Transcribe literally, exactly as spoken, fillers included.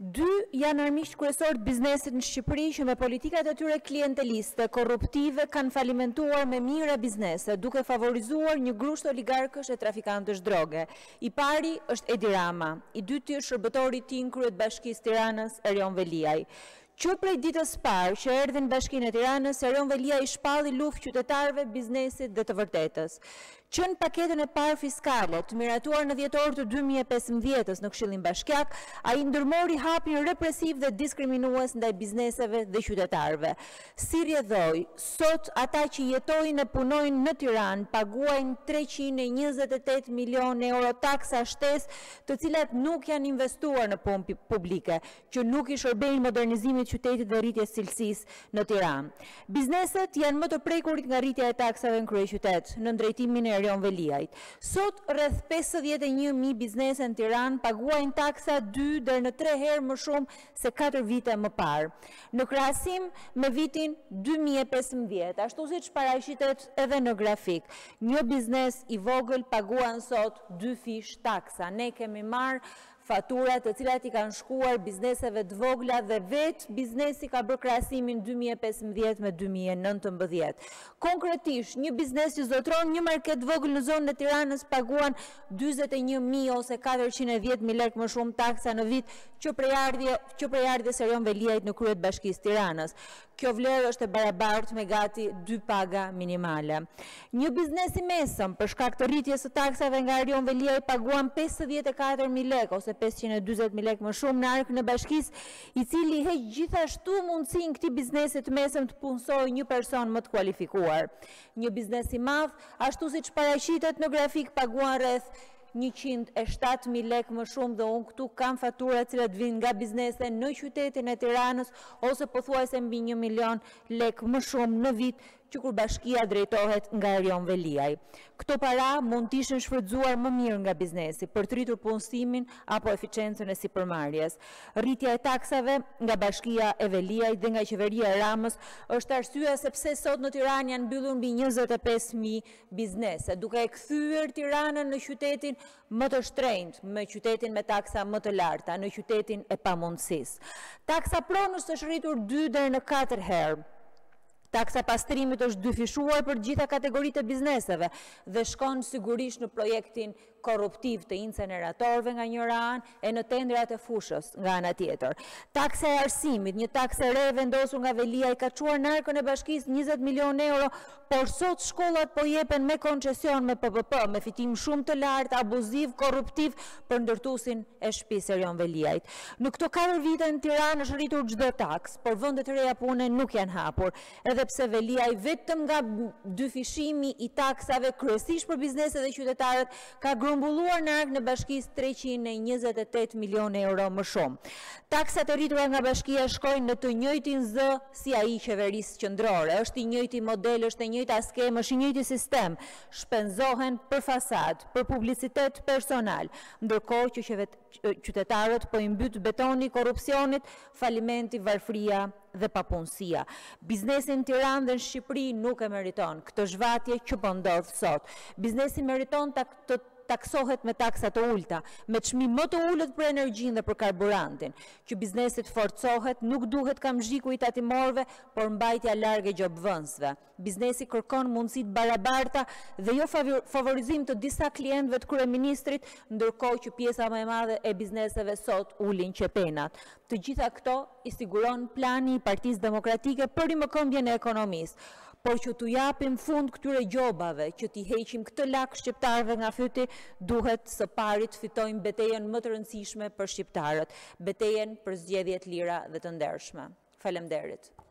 Dy janë armiqt kryesorë të biznesit në Shqipëri që me politikat e tyre klienteliste, korruptive, kanë falimentuar me mira biznese, duke favorizuar një grusht oligarkësh e trafikantësh droge. I pari është Edi Rama, i dyti është shërbëtori i tij në Kryet Bashkisë Tiranës, Erion Veliaj. Që prej ditës parë që erdhi në Bashkinë e Tiranës, Erion Veliaj shpalli luftë qytetarëve, biznesit dhe të vërtetës. Që në paketën e parë fiskale të miratuar në dhjetor të dy mijë e pesëmbëdhjetës në Këshillin Bashkiak, ai ndërmori hapin represiv dhe diskriminues ndaj bizneseve dhe qytetarëve. Si rrjedhoi, sot ata që jetojnë e punojnë në Tiranë paguajnë treqind e njëzet e tetë milionë euro taksa shtesë, të cilat nuk janë investuar në punë publike, që nuk i shërbejnë modernizimit qytetit dhe rritjes cilësisë në Tiranë. Bizneset janë më të prekurit nga rritja e taksave në kryeqytet, në drejtimin e Erion Veliajt. Sot rreth pesëdhjetë e një mijë biznese në Tiranë paguajnë taksa dy deri në tre herë më shumë se katër vite më parë. Në krahasim me vitin dy mijë e pesëmbëdhjetë, ashtu siç paraqitet edhe në grafik, një biznes i vogël paguan sot dy fish taksa. Ne kemi marrë faturat të cilat i kanë shkuar bizneseve të vogla dhe vetë biznesi ka bërë krahasimin dy mijë e pesëmbëdhjetë me dy mijë e nëntëmbëdhjetë. Konkretisht, një biznes që zotron një market vogël në zonën e Tiranës paguan dyzet e një mijë ose katërqind e dhjetë mijë lekë më shumë taksa në vit që prej ardhje që prej ardhjes Erion Veliajt në Kryet Bashkisë Tiranës. Kjo vlerë është e barabartë me gati dy paga minimale. Një biznes i mesëm për shkak të rritjes së taksave nga Erion Veliaj paguan pesëdhjetë e katër mijë lekë ose pesëqind e dyzet mijë lekë më shumë në Arkën e Bashkisë, i cili heq gjithashtu mundësinë këtij biznesi të mesëm të punësojë një person më të kualifikuar. Një biznes i madh, ashtu siç paraqitet në grafik, paguan rreth njëqind e shtatë mijë lekë më shumë dhe unë këtu kam fatura të cilat vijnë nga biznese në qytetin e Tiranës ose pothuajse mbi një milion lekë më shumë në vit që kur bashkia drejtohet nga Erion Veliaj. Këto para mund të ishin shfrytzuar më mirë nga biznesi për të rritur punësimin apo eficiencën e sipërmarrjes. Rritja e taksave nga bashkia e Veliajt dhe nga qeveria e Ramës është arsyeja sepse sot në Tiranë janë mbyllur mbi njëzet e pesë mijë biznese, duke e kthyer Tiranën në qytetin më të shtrenjtë, me qytetin me taksa më të larta, në qytetin e pamundësisë. Taksa pronës është rritur dy deri në katër herë. Taksa pastrimit është dyfishuar për gjitha kategoritë e bizneseve dhe shkon sigurisht në projektin korruptiv të inceneratorëve nga njëra anë e në tendrat e fushës nga ana tjetër. Taksa e arsimit, një taksë e re vendosur nga Veliaj ka çuar në Arkën e Bashkisë njëzet milionë euro, por sot shkollat po jepen me koncesion me P P P, me fitim shumë të lartë, abuziv, korruptiv për ndërtuesin e shtëpisë Erion Veliajt. Në këto katër vite në Tiranë është rritur çdo taksë, por vendet e reja pune nuk janë hapur. Edhe pse Veliaj vetëm nga dyfishimi i taksave kryesisht për bizneset dhe qytetarët ka grumbulluar në Arkën e Bashkisë treqind e njëzet e tetë milionë euro më shumë. Taksat e rritura nga bashkia shkojnë në të njëjtin zë si ai i qeverisë qendrore. Është i njëjti model, është e njëjta skemë, është i njëjti sistem. Shpenzohen për fasad, për publicitet personal, ndërkohë që qytetarët po i mbyt betoni i korrupsionit, falimenti, varfëria dhe papunësia. Biznesi në Tiranë dhe në Shqipëri nuk e meriton këtë zhvatje që po ndodh sot. Biznesi meriton ta të taksohet me taksa të ulta, me çmim më të ulët për energjinë dhe për karburantin, që biznesi të forcohet, nuk duhet kamzhiku i tatimorëve, por mbajtja larg e gjobvënsve. Biznesi kërkon mundësi të barabarta dhe jo favorizim të disa klientëve të kryeministrit, ndërkohë që pjesa më e madhe e bizneseve sot ulin qepenat. Të gjitha këto i siguron plani i Partisë Demokratike për rimëkëmbjen e ekonomisë, por që t'u japim fund këtyre gjobave, që t'i heqim këtë lak shqiptarëve nga fyti, duhet së pari të fitojmë betejën më të rëndësishme për shqiptarët, betejën për zgjedhje të lira dhe të ndershme. Faleminderit.